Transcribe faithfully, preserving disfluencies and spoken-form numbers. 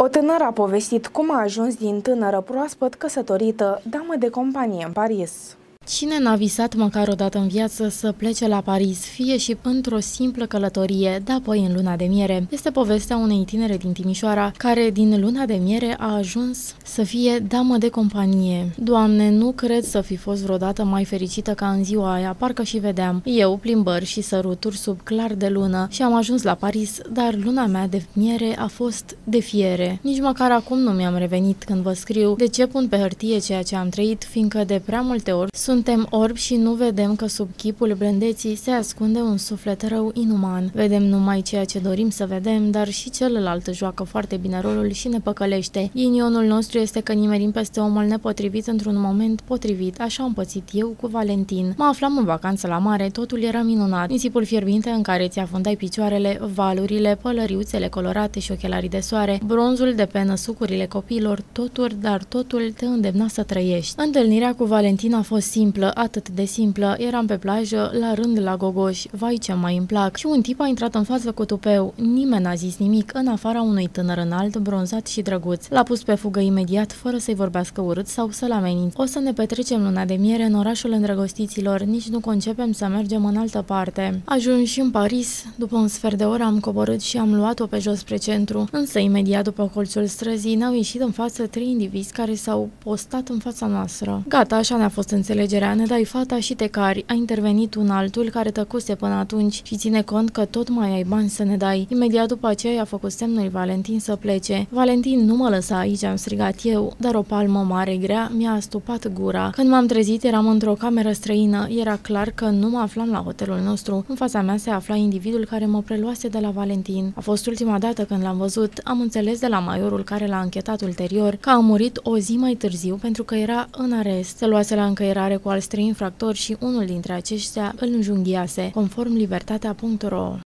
O tânără a povestit cum a ajuns din tânără proaspăt căsătorită damă de companie în Paris. Cine n-a visat măcar o dată în viață să plece la Paris, fie și într-o simplă călătorie, dar apoi în luna de miere? Este povestea unei tinere din Timișoara, care din luna de miere a ajuns să fie damă de companie. Doamne, nu cred să fi fost vreodată mai fericită ca în ziua aia, parcă și vedeam. Eu, plimbări și săruturi sub clar de lună și am ajuns la Paris, dar luna mea de miere a fost de fiere. Nici măcar acum nu mi-am revenit când vă scriu de ce pun pe hârtie ceea ce am trăit, fiindcă de prea multe ori suntem orbi și nu vedem că sub chipul blândeții se ascunde un suflet rău inuman. Vedem numai ceea ce dorim să vedem, dar și celălalt joacă foarte bine rolul și ne păcălește. Ghinionul nostru este că nimerim peste omul nepotrivit într-un moment potrivit. Așa am pățit eu cu Valentin. Mă aflam în vacanță la mare, totul era minunat. Nisipul fierbinte în care ți afundai picioarele, valurile, pălăriuțele colorate și ochelarii de soare, bronzul de pe năsucurile copiilor, totul, dar totul te îndemna să trăiești. Întâlnirea cu Valentin a fost simplă, atât de simplă. Eram pe plajă, la rând la gogoși, vai ce mai îmi plac. Și un tip a intrat în față cu tupeu. Nimeni n-a zis nimic, în afara unui tânăr înalt, bronzat și drăguț. L-a pus pe fugă imediat, fără să-i vorbească urât sau să-l amenințe. O să ne petrecem luna de miere în orașul îndrăgostiților, nici nu concepem să mergem în altă parte. Ajunși în Paris, după un sfert de oră am coborât și am luat-o pe jos spre centru, însă imediat după colțul străzii ne-au ieșit în față trei indivizi care s-au postat în fața noastră. Gata, așa ne-a fost înțelegerea, ne dai fata și te cari. A intervenit un altul care tăcuse până atunci și ține cont că tot mai ai bani să ne dai. Imediat după aceea i-a făcut semnul Valentin să plece. Valentin, nu mă lăsa aici, am strigat eu, dar o palmă mare grea mi-a astupat gura. Când m-am trezit eram într-o cameră străină. Era clar că nu mă aflam la hotelul nostru. În fața mea se afla individul care mă preluase de la Valentin. A fost ultima dată când l-am văzut. Am înțeles de la majorul care l-a închetat ulterior că a murit o zi mai târziu pentru că era în arest. Se luase la încăierare cu alți trei infractori și unul dintre aceștia îl înjunghiase, conform libertatea punct ro.